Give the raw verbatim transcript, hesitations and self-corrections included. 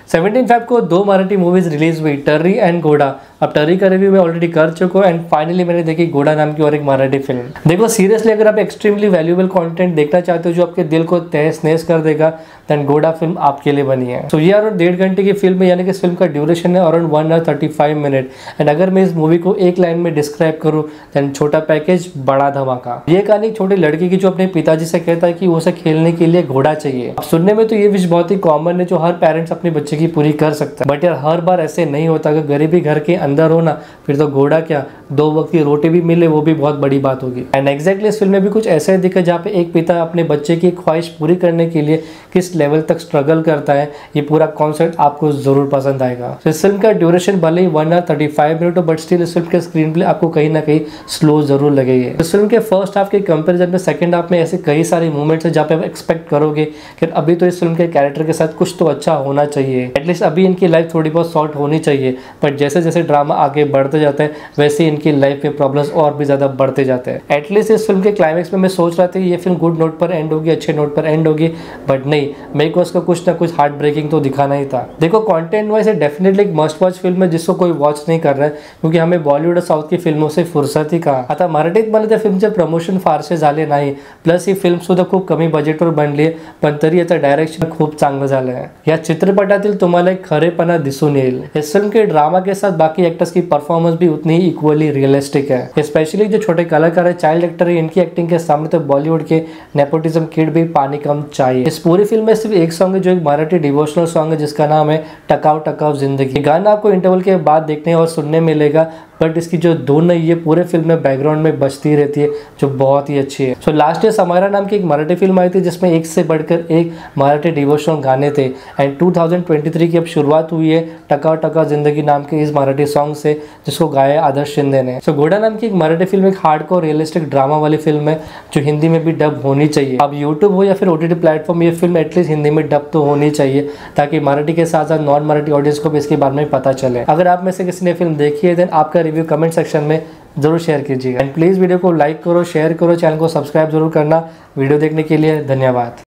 Seventeen Feb को दो Marathi movies release हुई, टर्री एंड घोड़ा। अब टर्री का रिव्यू मैं ऑलरेडी कर चुका हूँ एंड फाइनली मैंने देखी घोड़ा नाम की और एक मराठी फिल्म। देखो सीरियसली अगर आप एक्सट्रीमली वैल्यूएबल कंटेंट देखना चाहते हो जो आपके दिल को तहस नहस कर देगा, देन घोड़ा फिल्म आपके लिए बनी है। तो ये अराउंड डेढ़ घंटे की फिल्म है, यानी कि इस फिल्म का ड्यूरेशन है around one hour thirty five minute. And अगर मैं इस मूवी को एक लाइन में डिस्क्राइब करूँ, देन छोटा पैकेज बड़ा धमाका। ये कहानी छोटी लड़की की जो अपने पिताजी से कहता है कि उसे खेलने के लिए घोड़ा चाहिए। अब सुनने में तो ये विश बहुत ही कॉमन है जो हर पेरेंट्स अपने बच्चे की पूरी कर सकता है, बट यार हर बार ऐसे नहीं होता। अगर गरीबी घर के अंदर हो ना, फिर तो घोड़ा क्या, दो वक्त की रोटी भी मिले वो भी बहुत बड़ी बात होगी। एंड एग्जैक्टली इस फिल्म में भी कुछ ऐसा ही दिखा जहाँ पे एक पिता अपने बच्चे की ख्वाहिश पूरी करने के लिए किस लेवल तक स्ट्रगल करता है। ये पूरा कॉन्सेप्ट आपको जरूर पसंद आएगा। तो इस फिल्म का ड्यूरेशन भले ही one hour thirty five minute हो, बट स्टिल इस फिल्म के स्क्रीन प्ले आपको कहीं ना कहीं स्लो जरूर लगेगी। इस फिल्म के फर्स्ट हाफ के कंपेरिजन में सेकंड हाफ में ऐसे कई सारे मूवमेंट्स है जहाँ पे आप एक्सपेक्ट करोगे कि अभी तो इस फिल्म के कैरेक्टर के साथ कुछ तो अच्छा होना चाहिए, एटलीस्ट अभी इनकी लाइफ थोड़ी बहुत सॉर्ट होनी चाहिए। बट जैसे जैसे ड्रामा आगे बढ़ते जाते हैं वैसे इनकी लाइफ में प्रॉब्लम्स और भी ज्यादा बढ़ते जाते हैं। एटलीस्ट इस फिल्म के क्लाइमेक्स में मैं सोच रहा था कि ये फिल्म गुड नोट पर एंड होगी, अच्छे नोट पर एंड होगी, बट नहीं, मेरे को उसका कुछ ना कुछ हार्ट ब्रेकिंग तो दिखाना ही था। देखो कंटेंट वाइज डेफिनेटली एक मस्ट वॉच फिल्म है जिसको कोई वॉच नहीं कर रहा है, क्योंकि हमें बॉलीवुड और साउथ की फिल्मों से फुर्सत ही कहा। आता मराठीत मला त्या फिल्मचे प्रमोशन फारसे झाले नाही, प्लस ही फिल्म सुद्धा खूप कमी बजेटवर बनली आहे, पण तरी याचं डायरेक्शन खूप चांगलं झालं आहे। या चित्रपटातील तुम्हाला एक खरेपणा दिसून येईल। इस फिल्म के ड्रामा के साथ बाकी एक्टर्स की परफॉर्मेंस भी उतनी ही इक्वली रियलिस्टिक है। स्पेशली जो छोटे कलाकार है, चाइल्ड एक्टर है, इनकी एक्टिंग के सामने तो बॉलीवुड के नेपोटिज्म किड भी पानी कम चाहिए। इस पूरी फिल्म में सिर्फ एक सॉन्ग है जो एक मराठी डिवोशनल सॉन्ग है जिसका नाम है टकाव टकाव जिंदगी। गाना आपको इंटरवल के बाद देखने और सुनने मिलेगा, बट इसकी जो धुन है ये पूरे फिल्म में बैकग्राउंड में बजती रहती है जो बहुत ही अच्छी है। सो लास्ट ईयर समायरा नाम की एक मराठी फिल्म आई थी जिसमें एक से बढ़कर एक मराठी डिवोशनल गाने थे। And two thousand twenty three की अब शुरुआत हुई है टकाव टकाव जिंदगी नाम के इस मराठी सॉन्ग से, जिसको गाया आदर्श शिंदे ने। सो घोड़ा नाम की एक मराठी फिल्म एक हार्डकोर रियलिस्टिक ड्रामा वाली फिल्म है जो हिंदी में भी डब होनी चाहिए। अब यूट्यूब हो या फिर ओटीटी प्लेटफॉर्म, ये फिल्म एटलीस्ट हिंदी में डब तो होनी चाहिए ताकि मराठी के साथ साथ नॉन मराठी ऑडियंस को भी इसके बारे में पता चले। अगर आप में से किसी ने फिल्म देखी है देन आपका रिव्यू कमेंट सेक्शन में जरूर शेयर कीजिएगा। एंड प्लीज़ वीडियो को लाइक करो, शेयर करो, चैनल को सब्सक्राइब जरूर करना। वीडियो देखने के लिए धन्यवाद।